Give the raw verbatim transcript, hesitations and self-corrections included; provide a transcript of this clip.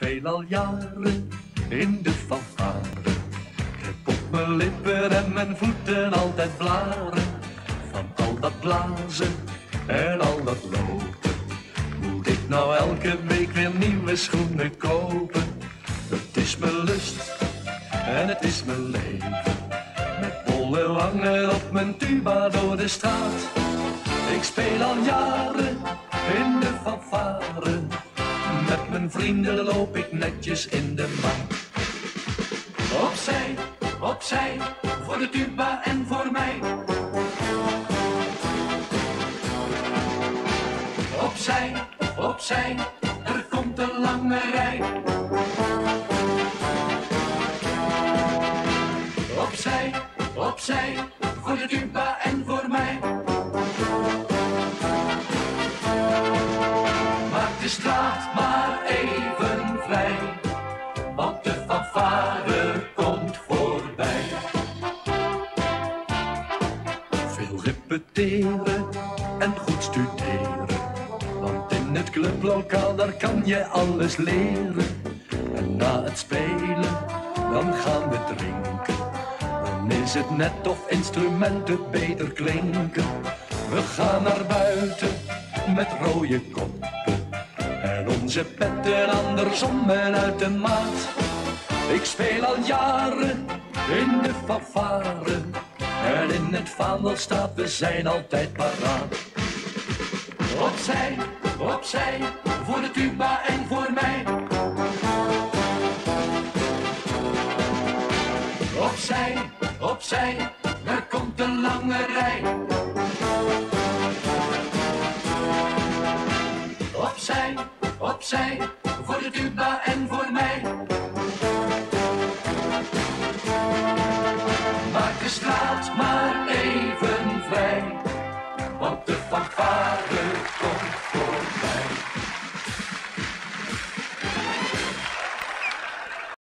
speel al jaren in de fanfare. Ik heb op mijn lippen en mijn voeten altijd blaren. Van al dat blazen en al dat lopen. Moet ik nou elke week weer nieuwe schoenen kopen? Het is mijn lust en het is mijn leven. Met bolle wangen op mijn tuba door de straat. Ik speel al jaren in de fanfare. Met mijn vrienden loop ik netjes in de maat. Opzij, opzij, voor de tuba en voor mij. Opzij, opzij, er komt een lange rij. Opzij, opzij, voor de tuba en voor mij. Maak de straat maar even vrij, want de fanfare komt voorbij. Veel repeteren en goed studeren, want in het clublokaal daar kan je alles leren. En na het spelen, dan gaan we drinken. Dan is het net of instrumenten beter klinken. We gaan naar buiten met rode koppen en onze petten andersom en uit de maat. Ik speel al jaren in de fanfare en in het vaandel staat, we zijn altijd paraat. Opzij, opzij, voor de tuba en voor mij. Opzij, opzij, er komt een lange rij. Opzij, opzij, voor de tuba en voor mij. Maak de straat maar even vrij, want de fanfare